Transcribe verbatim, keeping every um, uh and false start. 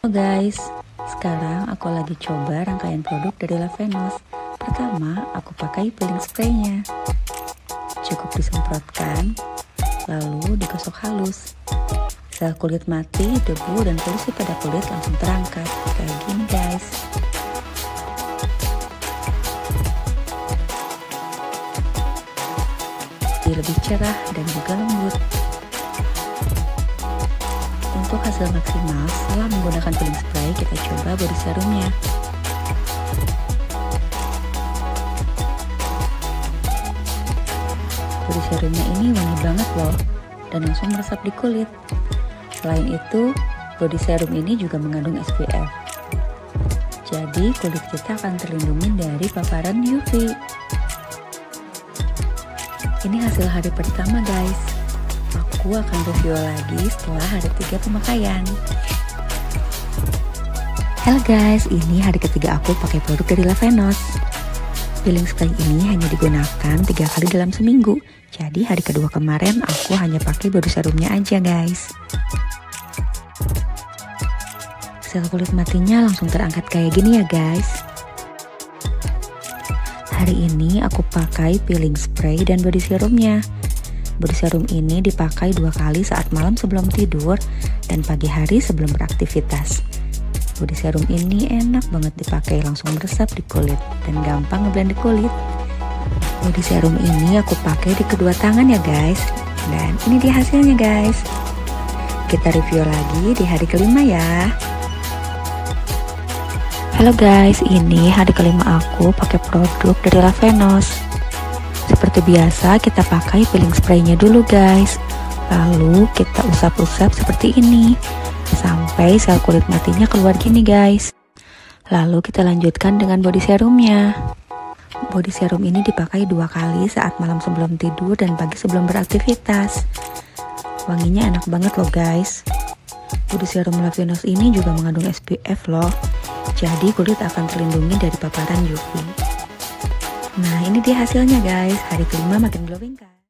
Halo guys, sekarang aku lagi coba rangkaian produk dari Lavenos. Pertama, aku pakai peeling spraynya. Cukup disemprotkan, lalu digosok halus. Sel kulit mati, debu, dan polusi pada kulit langsung terangkat. Kayak gini guys. Jadi lebih cerah dan juga lembut. Untuk hasil maksimal, setelah menggunakan peeling spray, kita coba body serumnya. Body serumnya ini wangi banget loh, dan langsung meresap di kulit. Selain itu, body serum ini juga mengandung S P F. Jadi, kulit kita akan terlindungi dari paparan U V. Ini hasil hari pertama guys. Aku akan review lagi setelah hari tiga pemakaian. Halo guys, ini hari ketiga aku pakai produk dari Lavenos. Peeling spray ini hanya digunakan tiga kali dalam seminggu. Jadi hari kedua kemarin aku hanya pakai body serumnya aja guys. Sel kulit matinya langsung terangkat kayak gini ya guys. Hari ini aku pakai peeling spray dan body serumnya. Body serum ini dipakai dua kali saat malam sebelum tidur dan pagi hari sebelum beraktivitas. Body serum ini enak banget dipakai, langsung meresap di kulit dan gampang ngeblend di kulit. Body serum ini aku pakai di kedua tangan ya guys. Dan ini dia hasilnya guys. Kita review lagi di hari kelima ya. Halo guys, ini hari kelima aku pakai produk dari Lavenos. Seperti biasa kita pakai peeling spraynya dulu guys. Lalu kita usap-usap seperti ini sampai sel kulit matinya keluar gini guys. Lalu kita lanjutkan dengan body serumnya. Body serum ini dipakai dua kali saat malam sebelum tidur dan pagi sebelum beraktivitas. Wanginya enak banget loh guys. Body serum Lavenos ini juga mengandung S P F loh. Jadi kulit akan terlindungi dari paparan U V. Nah ini dia hasilnya guys, hari kelima makin glowing kan.